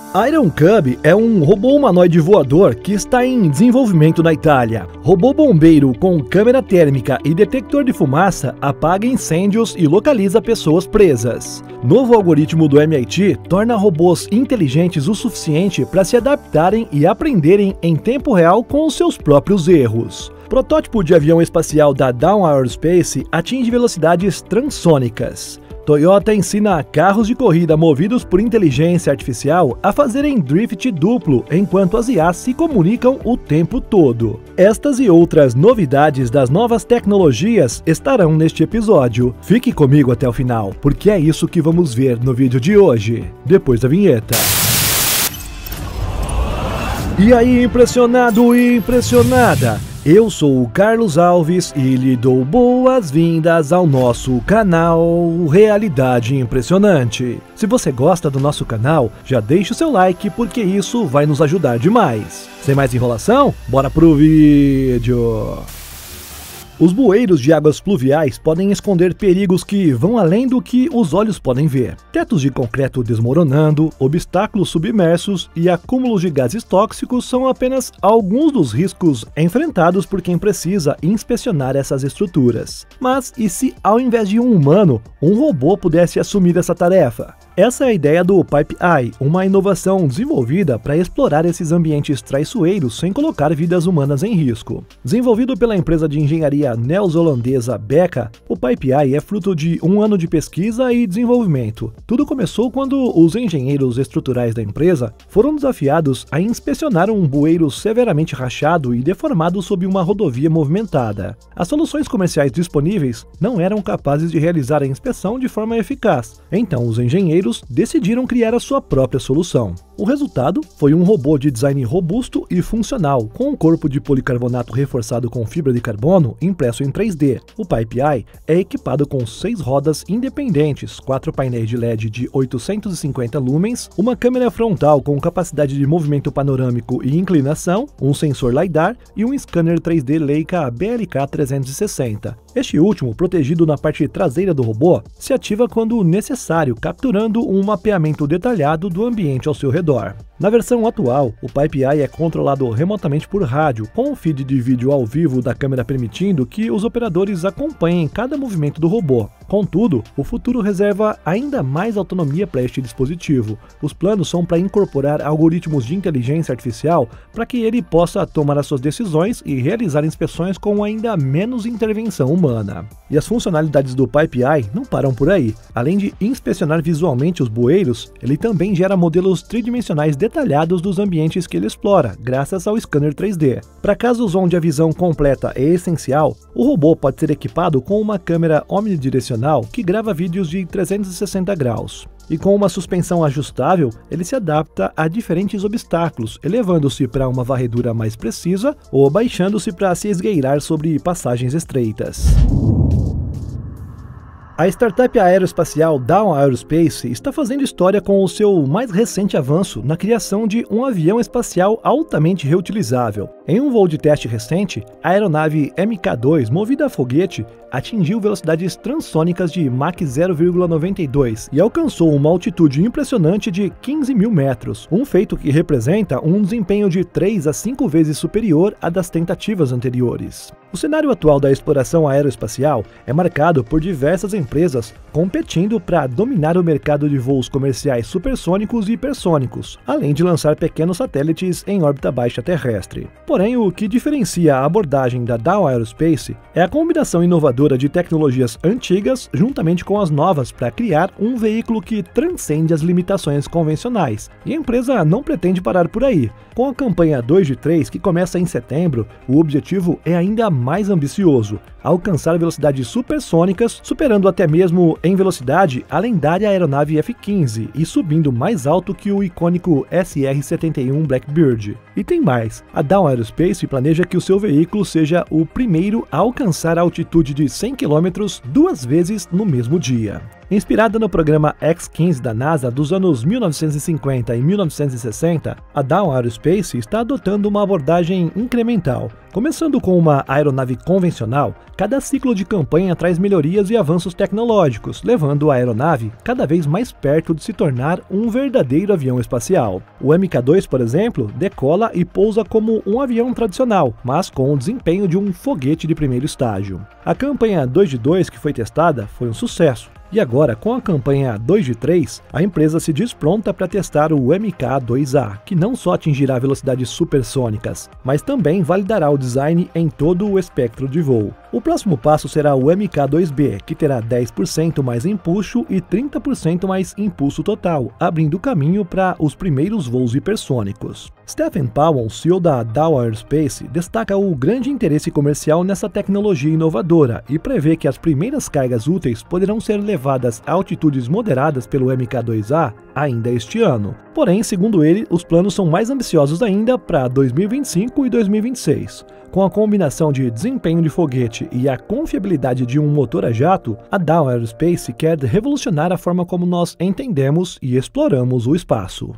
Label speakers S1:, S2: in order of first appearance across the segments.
S1: Iron Cub é um robô humanoide voador que está em desenvolvimento na Itália. Robô bombeiro com câmera térmica e detector de fumaça apaga incêndios e localiza pessoas presas. Novo algoritmo do MIT torna robôs inteligentes o suficiente para se adaptarem e aprenderem em tempo real com os seus próprios erros. Protótipo de avião espacial da Dawn Aerospace atinge velocidades transônicas. Toyota ensina carros de corrida movidos por inteligência artificial a fazerem drift duplo enquanto as IAs se comunicam o tempo todo. Estas e outras novidades das novas tecnologias estarão neste episódio. Fique comigo até o final, porque é isso que vamos ver no vídeo de hoje, depois da vinheta. E aí, impressionado e impressionada? Eu sou o Carlos Alves e lhe dou boas-vindas ao nosso canal Realidade Impressionante. Se você gosta do nosso canal, já deixe o seu like porque isso vai nos ajudar demais. Sem mais enrolação, bora pro vídeo! Os bueiros de águas pluviais podem esconder perigos que vão além do que os olhos podem ver. Tetos de concreto desmoronando, obstáculos submersos e acúmulos de gases tóxicos são apenas alguns dos riscos enfrentados por quem precisa inspecionar essas estruturas. Mas e se, ao invés de um humano, um robô pudesse assumir essa tarefa? Essa é a ideia do Pipe Eye, uma inovação desenvolvida para explorar esses ambientes traiçoeiros sem colocar vidas humanas em risco. Desenvolvido pela empresa de engenharia neozelandesa Beka, o Pipe Eye é fruto de um ano de pesquisa e desenvolvimento. Tudo começou quando os engenheiros estruturais da empresa foram desafiados a inspecionar um bueiro severamente rachado e deformado sob uma rodovia movimentada. As soluções comerciais disponíveis não eram capazes de realizar a inspeção de forma eficaz, então os engenheiros decidiram criar a sua própria solução. O resultado foi um robô de design robusto e funcional, com um corpo de policarbonato reforçado com fibra de carbono impresso em 3D. O Pipe Eye é equipado com 6 rodas independentes, 4 painéis de LED de 850 lumens, uma câmera frontal com capacidade de movimento panorâmico e inclinação, um sensor LiDAR e um scanner 3D Leica BLK 360. Este último, protegido na parte traseira do robô, se ativa quando necessário, capturando um mapeamento detalhado do ambiente ao seu redor. Na versão atual, o Pipe Eye é controlado remotamente por rádio, com um feed de vídeo ao vivo da câmera permitindo que os operadores acompanhem cada movimento do robô. Contudo, o futuro reserva ainda mais autonomia para este dispositivo. Os planos são para incorporar algoritmos de inteligência artificial para que ele possa tomar as suas decisões e realizar inspeções com ainda menos intervenção humana. E as funcionalidades do Pipe Eye não param por aí. Além de inspecionar visualmente os bueiros, ele também gera modelos tridimensionais detalhados dos ambientes que ele explora, graças ao scanner 3D. Para casos onde a visão completa é essencial, o robô pode ser equipado com uma câmera omnidirecional que grava vídeos de 360 graus. E com uma suspensão ajustável, ele se adapta a diferentes obstáculos, elevando-se para uma varredura mais precisa ou baixando-se para se esgueirar sobre passagens estreitas. A startup aeroespacial Dawn Aerospace está fazendo história com o seu mais recente avanço na criação de um avião espacial altamente reutilizável. Em um voo de teste recente, a aeronave Mk2, movida a foguete, atingiu velocidades transônicas de Mach 0,92 e alcançou uma altitude impressionante de 15 mil metros, um feito que representa um desempenho de 3 a 5 vezes superior à das tentativas anteriores. O cenário atual da exploração aeroespacial é marcado por diversas empresas competindo para dominar o mercado de voos comerciais supersônicos e hipersônicos, além de lançar pequenos satélites em órbita baixa terrestre. Porém, o que diferencia a abordagem da Dawn Aerospace é a combinação inovadora de tecnologias antigas juntamente com as novas para criar um veículo que transcende as limitações convencionais. E a empresa não pretende parar por aí. Com a campanha 2 de 3, que começa em setembro, o objetivo é ainda mais ambicioso: alcançar velocidades supersônicas, superando até mesmo em velocidade a lendária aeronave F-15 e subindo mais alto que o icônico SR-71 Blackbird. E tem mais: a Dawn Aerospace planeja que o seu veículo seja o primeiro a alcançar a altitude de 100 km 2 vezes no mesmo dia. Inspirada no programa X-15 da NASA dos anos 1950 e 1960, a Dawn Aerospace está adotando uma abordagem incremental. Começando com uma aeronave convencional, cada ciclo de campanha traz melhorias e avanços tecnológicos, levando a aeronave cada vez mais perto de se tornar um verdadeiro avião espacial. O Mk2, por exemplo, decola e pousa como um avião tradicional, mas com o desempenho de um foguete de primeiro estágio. A campanha 2 de 2 que foi testada foi um sucesso. E agora, com a campanha 2 de 3, a empresa se diz pronta para testar o Mk2A, que não só atingirá velocidades supersônicas, mas também validará o design em todo o espectro de voo. O próximo passo será o Mk2B, que terá 10% mais empuxo e 30% mais impulso total, abrindo caminho para os primeiros voos hipersônicos. Stephen Powell, CEO da Dawn Aerospace, destaca o grande interesse comercial nessa tecnologia inovadora e prevê que as primeiras cargas úteis poderão ser levadas a altitudes moderadas pelo Mk2A ainda este ano. Porém, segundo ele, os planos são mais ambiciosos ainda para 2025 e 2026. Com a combinação de desempenho de foguete e a confiabilidade de um motor a jato, a Dawn Aerospace quer revolucionar a forma como nós entendemos e exploramos o espaço.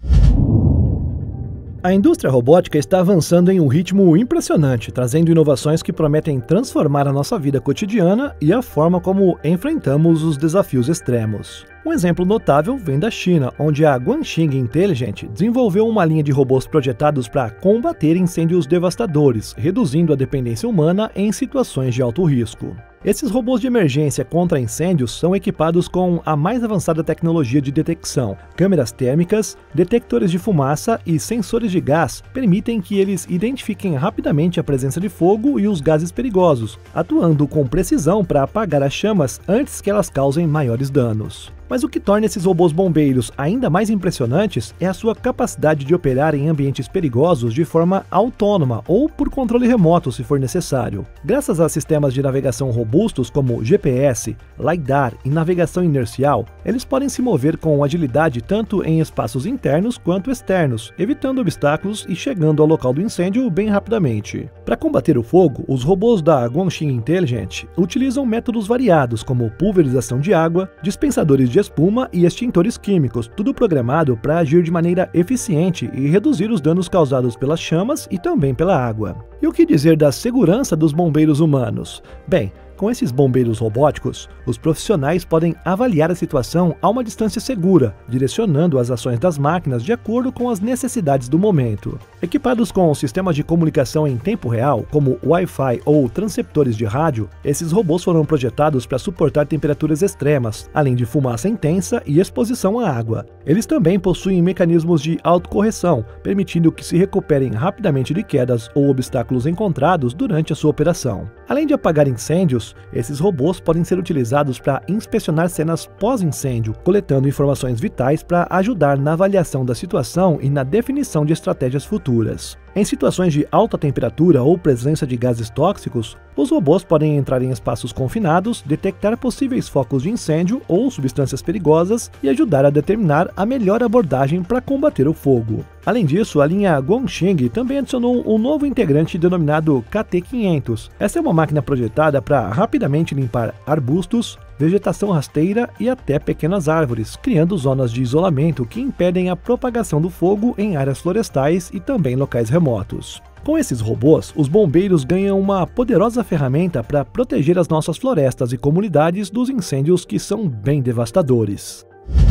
S1: A indústria robótica está avançando em um ritmo impressionante, trazendo inovações que prometem transformar a nossa vida cotidiana e a forma como enfrentamos os desafios extremos. Um exemplo notável vem da China, onde a Guangxing Intelligent desenvolveu uma linha de robôs projetados para combater incêndios devastadores, reduzindo a dependência humana em situações de alto risco. Esses robôs de emergência contra incêndios são equipados com a mais avançada tecnologia de detecção. Câmeras térmicas, detectores de fumaça e sensores de gás permitem que eles identifiquem rapidamente a presença de fogo e os gases perigosos, atuando com precisão para apagar as chamas antes que elas causem maiores danos. Mas o que torna esses robôs bombeiros ainda mais impressionantes é a sua capacidade de operar em ambientes perigosos de forma autônoma ou por controle remoto, se for necessário. Graças a sistemas de navegação robustos como GPS, LiDAR e navegação inercial, eles podem se mover com agilidade tanto em espaços internos quanto externos, evitando obstáculos e chegando ao local do incêndio bem rapidamente. Para combater o fogo, os robôs da Guangxing Intelligent utilizam métodos variados como pulverização de água, dispensadores de espuma e extintores químicos, tudo programado para agir de maneira eficiente e reduzir os danos causados pelas chamas e também pela água. E o que dizer da segurança dos bombeiros humanos? Bem, com esses bombeiros robóticos, os profissionais podem avaliar a situação a uma distância segura, direcionando as ações das máquinas de acordo com as necessidades do momento. Equipados com sistemas de comunicação em tempo real, como Wi-Fi ou transceptores de rádio, esses robôs foram projetados para suportar temperaturas extremas, além de fumaça intensa e exposição à água. Eles também possuem mecanismos de autocorreção, permitindo que se recuperem rapidamente de quedas ou obstáculos encontrados durante a sua operação. Além de apagar incêndios, esses robôs podem ser utilizados para inspecionar cenas pós-incêndio, coletando informações vitais para ajudar na avaliação da situação e na definição de estratégias futuras. Em situações de alta temperatura ou presença de gases tóxicos, os robôs podem entrar em espaços confinados, detectar possíveis focos de incêndio ou substâncias perigosas e ajudar a determinar a melhor abordagem para combater o fogo. Além disso, a linha Guangxing também adicionou um novo integrante denominado KT500. Essa é uma máquina projetada para rapidamente limpar arbustos, vegetação rasteira e até pequenas árvores, criando zonas de isolamento que impedem a propagação do fogo em áreas florestais e também locais remotos. Com esses robôs, os bombeiros ganham uma poderosa ferramenta para proteger as nossas florestas e comunidades dos incêndios que são bem devastadores.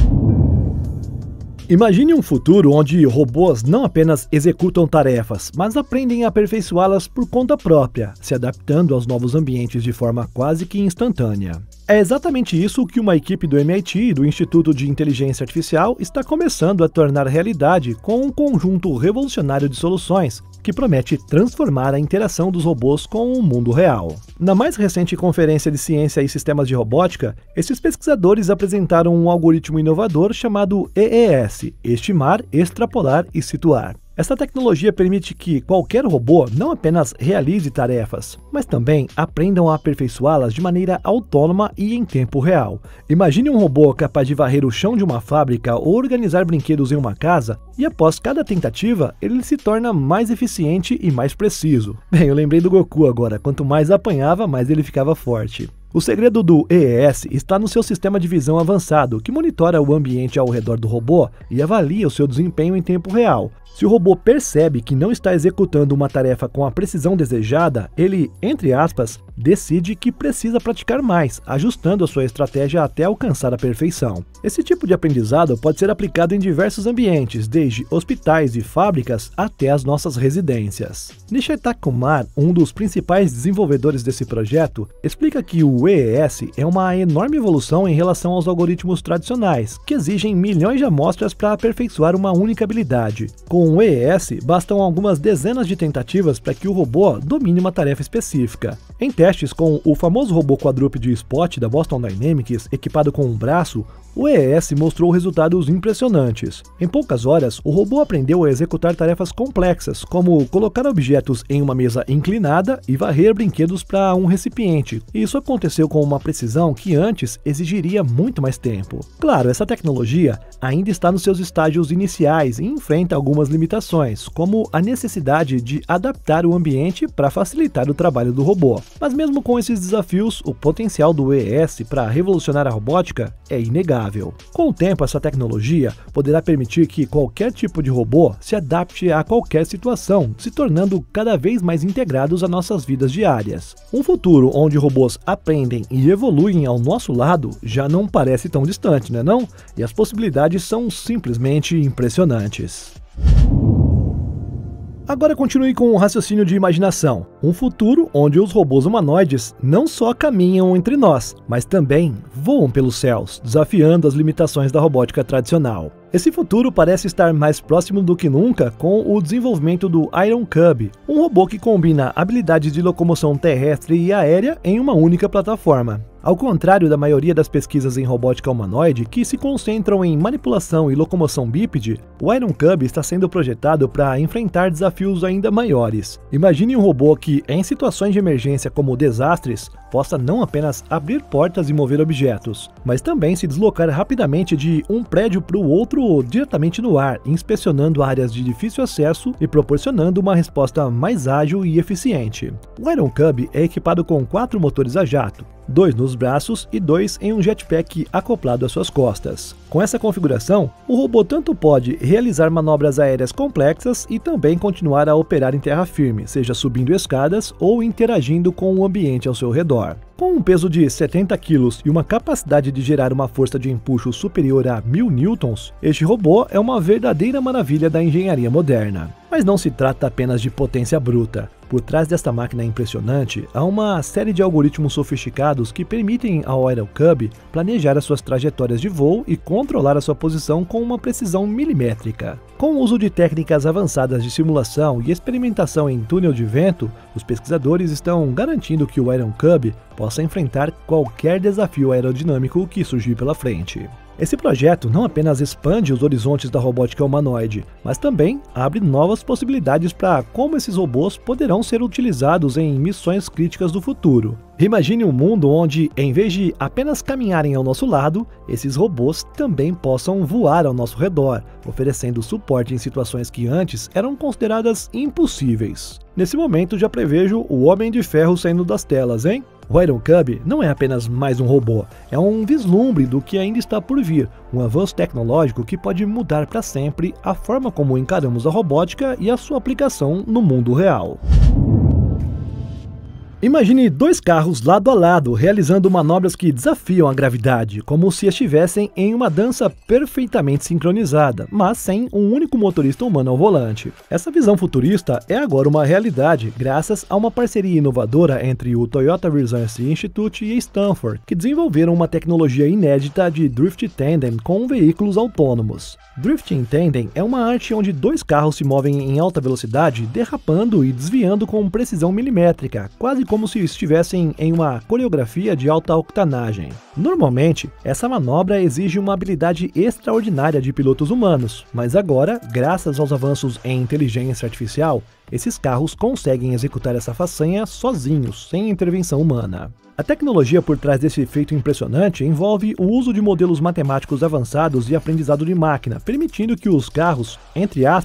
S1: Imagine um futuro onde robôs não apenas executam tarefas, mas aprendem a aperfeiçoá-las por conta própria, se adaptando aos novos ambientes de forma quase que instantânea. É exatamente isso que uma equipe do MIT e do Instituto de Inteligência Artificial está começando a tornar realidade com um conjunto revolucionário de soluções que promete transformar a interação dos robôs com o mundo real. Na mais recente Conferência de Ciência e Sistemas de Robótica, esses pesquisadores apresentaram um algoritmo inovador chamado EES, Estimar, Extrapolar e Situar. Essa tecnologia permite que qualquer robô não apenas realize tarefas, mas também aprendam a aperfeiçoá-las de maneira autônoma e em tempo real. Imagine um robô capaz de varrer o chão de uma fábrica ou organizar brinquedos em uma casa, e após cada tentativa, ele se torna mais eficiente e mais preciso. Bem, eu lembrei do Goku agora, quanto mais apanhava, mais ele ficava forte. O segredo do EES está no seu sistema de visão avançado, que monitora o ambiente ao redor do robô e avalia o seu desempenho em tempo real. Se o robô percebe que não está executando uma tarefa com a precisão desejada, ele, entre aspas, decide que precisa praticar mais, ajustando a sua estratégia até alcançar a perfeição. Esse tipo de aprendizado pode ser aplicado em diversos ambientes, desde hospitais e fábricas até as nossas residências. Nishita Kumar, um dos principais desenvolvedores desse projeto, explica que o EES é uma enorme evolução em relação aos algoritmos tradicionais, que exigem milhões de amostras para aperfeiçoar uma única habilidade. Com o EES, bastam algumas dezenas de tentativas para que o robô domine uma tarefa específica. Em testes com o famoso robô quadrúpede Spot da Boston Dynamics, equipado com um braço, o EES mostrou resultados impressionantes. Em poucas horas, o robô aprendeu a executar tarefas complexas, como colocar objetos em uma mesa inclinada e varrer brinquedos para um recipiente. E isso aconteceu com uma precisão que antes exigiria muito mais tempo. Claro, essa tecnologia ainda está nos seus estágios iniciais e enfrenta algumas limitações, como a necessidade de adaptar o ambiente para facilitar o trabalho do robô. Mas mesmo com esses desafios, o potencial do EES para revolucionar a robótica é inegável. Com o tempo, essa tecnologia poderá permitir que qualquer tipo de robô se adapte a qualquer situação, se tornando cada vez mais integrados às nossas vidas diárias. Um futuro onde robôs aprendem e evoluem ao nosso lado já não parece tão distante, né não? E as possibilidades são simplesmente impressionantes. Agora continue com o raciocínio de imaginação. Um futuro onde os robôs humanoides não só caminham entre nós, mas também voam pelos céus, desafiando as limitações da robótica tradicional. Esse futuro parece estar mais próximo do que nunca com o desenvolvimento do Iron Cub, um robô que combina habilidades de locomoção terrestre e aérea em uma única plataforma. Ao contrário da maioria das pesquisas em robótica humanoide, que se concentram em manipulação e locomoção bípede, o Iron Cub está sendo projetado para enfrentar desafios ainda maiores. Imagine um robô que, em situações de emergência como desastres, possa não apenas abrir portas e mover objetos, mas também se deslocar rapidamente de um prédio para o outro diretamente no ar, inspecionando áreas de difícil acesso e proporcionando uma resposta mais ágil e eficiente. O Iron Cub é equipado com 4 motores a jato, 2 nos braços e 2 em um jetpack acoplado às suas costas. Com essa configuração, o robô tanto pode realizar manobras aéreas complexas e também continuar a operar em terra firme, seja subindo escadas ou interagindo com o ambiente ao seu redor. Com um peso de 70 kg e uma capacidade de gerar uma força de empuxo superior a 1000 newtons, este robô é uma verdadeira maravilha da engenharia moderna. Mas não se trata apenas de potência bruta. Por trás desta máquina impressionante, há uma série de algoritmos sofisticados que permitem ao Iron Cub planejar as suas trajetórias de voo e controlar a sua posição com uma precisão milimétrica. Com o uso de técnicas avançadas de simulação e experimentação em túnel de vento, os pesquisadores estão garantindo que o Iron Cub possa enfrentar qualquer desafio aerodinâmico que surgir pela frente. Esse projeto não apenas expande os horizontes da robótica humanoide, mas também abre novas possibilidades para como esses robôs poderão ser utilizados em missões críticas do futuro. Imagine um mundo onde, em vez de apenas caminharem ao nosso lado, esses robôs também possam voar ao nosso redor, oferecendo suporte em situações que antes eram consideradas impossíveis. Nesse momento já prevejo o Homem de Ferro saindo das telas, hein? O Iron Cub não é apenas mais um robô, é um vislumbre do que ainda está por vir, um avanço tecnológico que pode mudar para sempre a forma como encaramos a robótica e a sua aplicação no mundo real. Imagine 2 carros lado a lado realizando manobras que desafiam a gravidade, como se estivessem em uma dança perfeitamente sincronizada, mas sem um único motorista humano ao volante. Essa visão futurista é agora uma realidade graças a uma parceria inovadora entre o Toyota Research Institute e Stanford, que desenvolveram uma tecnologia inédita de Drift Tandem com veículos autônomos. Drifting Tandem é uma arte onde 2 carros se movem em alta velocidade, derrapando e desviando com precisão milimétrica, quase como se estivessem em uma coreografia de alta octanagem. Normalmente, essa manobra exige uma habilidade extraordinária de pilotos humanos, mas agora, graças aos avanços em inteligência artificial, esses carros conseguem executar essa façanha sozinhos, sem intervenção humana. A tecnologia por trás desse feito impressionante envolve o uso de modelos matemáticos avançados e aprendizado de máquina, permitindo que os carros, entre aspas,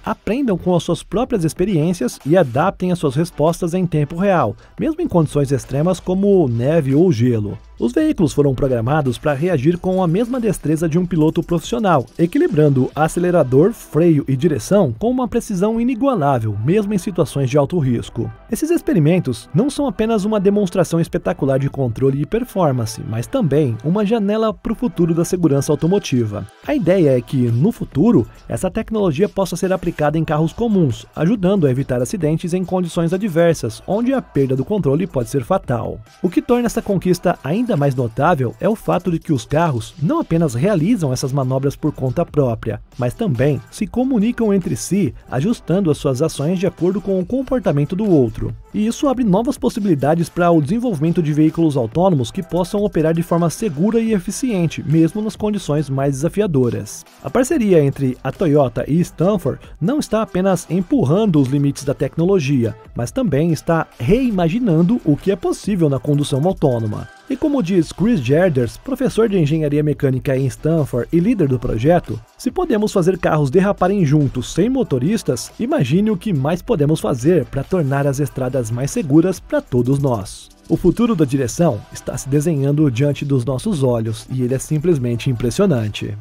S1: aprendam com as suas próprias experiências e adaptem as suas respostas em tempo real, mesmo em condições extremas como neve ou gelo. Os veículos foram programados para reagir com a mesma destreza de um piloto profissional, equilibrando acelerador, freio e direção com uma precisão inigualável, mesmo em situações de alto risco. Esses experimentos não são apenas uma demonstração espetacular de controle e performance, mas também uma janela para o futuro da segurança automotiva. A ideia é que, no futuro, essa tecnologia possa ser aplicada em carros comuns, ajudando a evitar acidentes em condições adversas, onde a perda do controle pode ser fatal. O que torna essa conquista ainda mais notável é o fato de que os carros não apenas realizam essas manobras por conta própria, mas também se comunicam entre si, ajustando as suas ações de acordo com o comportamento do outro. E isso abre novas possibilidades para o desenvolvimento de veículos autônomos que possam operar de forma segura e eficiente, mesmo nas condições mais desafiadoras. A parceria entre a Toyota e Stanford não está apenas empurrando os limites da tecnologia, mas também está reimaginando o que é possível na condução autônoma. E como diz Chris Gerders, professor de engenharia mecânica em Stanford e líder do projeto, se podemos fazer carros derraparem juntos sem motoristas, imagine o que mais podemos fazer para tornar as estradas mais seguras para todos nós. O futuro da direção está se desenhando diante dos nossos olhos e ele é simplesmente impressionante.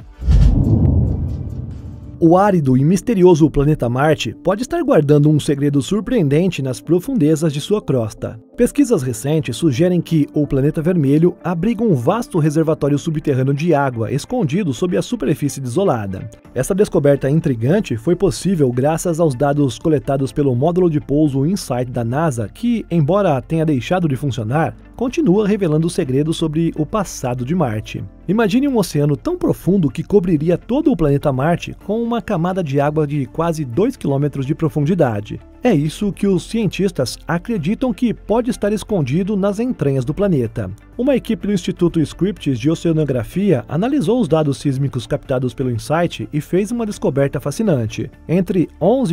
S1: O árido e misterioso planeta Marte pode estar guardando um segredo surpreendente nas profundezas de sua crosta. Pesquisas recentes sugerem que o planeta vermelho abriga um vasto reservatório subterrâneo de água escondido sob a superfície desolada. Essa descoberta intrigante foi possível graças aos dados coletados pelo módulo de pouso InSight da NASA, que, embora tenha deixado de funcionar, continua revelando segredos sobre o passado de Marte. Imagine um oceano tão profundo que cobriria todo o planeta Marte com uma camada de água de quase 2 km de profundidade. É isso que os cientistas acreditam que pode estar escondido nas entranhas do planeta. Uma equipe do Instituto Scripps de Oceanografia analisou os dados sísmicos captados pelo InSight e fez uma descoberta fascinante. Entre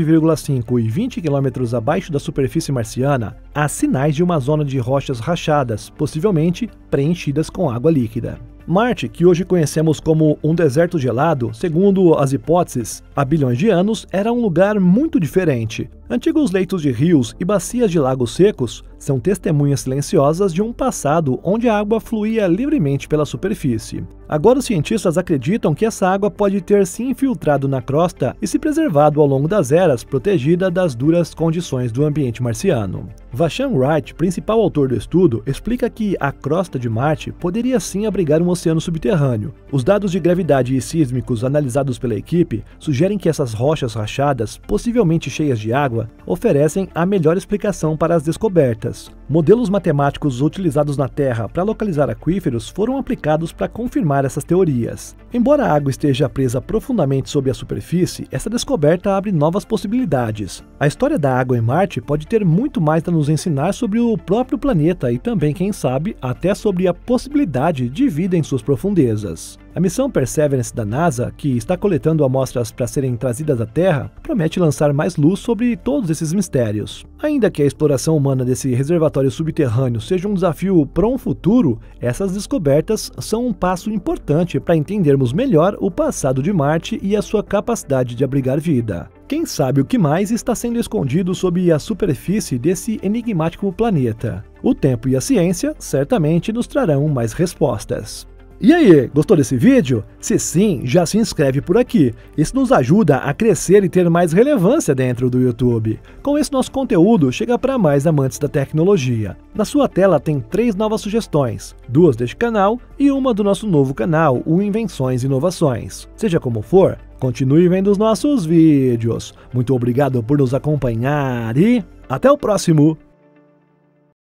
S1: 11,5 e 20 km abaixo da superfície marciana, há sinais de uma zona de rochas rachadas, possivelmente preenchidas com água líquida. Marte, que hoje conhecemos como um deserto gelado, segundo as hipóteses, há bilhões de anos, era um lugar muito diferente. Antigos leitos de rios e bacias de lagos secos são testemunhas silenciosas de um passado onde a água fluía livremente pela superfície. Agora os cientistas acreditam que essa água pode ter se infiltrado na crosta e se preservado ao longo das eras, protegida das duras condições do ambiente marciano. Vashon Wright, principal autor do estudo, explica que a crosta de Marte poderia sim abrigar um oceano subterrâneo. Os dados de gravidade e sísmicos analisados pela equipe sugerem que essas rochas rachadas, possivelmente cheias de água, oferecem a melhor explicação para as descobertas. Modelos matemáticos utilizados na Terra para localizar aquíferos foram aplicados para confirmar essas teorias. Embora a água esteja presa profundamente sob a superfície, essa descoberta abre novas possibilidades. A história da água em Marte pode ter muito mais a nos ensinar sobre o próprio planeta e também, quem sabe, até sobre a possibilidade de vida em suas profundezas. A missão Perseverance da NASA, que está coletando amostras para serem trazidas à Terra, promete lançar mais luz sobre todos esses mistérios. Ainda que a exploração humana desse reservatório subterrâneo seja um desafio para um futuro, essas descobertas são um passo importante para entendermos melhor o passado de Marte e a sua capacidade de abrigar vida. Quem sabe o que mais está sendo escondido sob a superfície desse enigmático planeta? O tempo e a ciência certamente nos trarão mais respostas. E aí, gostou desse vídeo? Se sim, já se inscreve por aqui. Isso nos ajuda a crescer e ter mais relevância dentro do YouTube. Com esse nosso conteúdo, chega para mais amantes da tecnologia. Na sua tela tem 3 novas sugestões, 2 deste canal e uma do nosso novo canal, o Invenções e Inovações. Seja como for, continue vendo os nossos vídeos. Muito obrigado por nos acompanhar e até o próximo!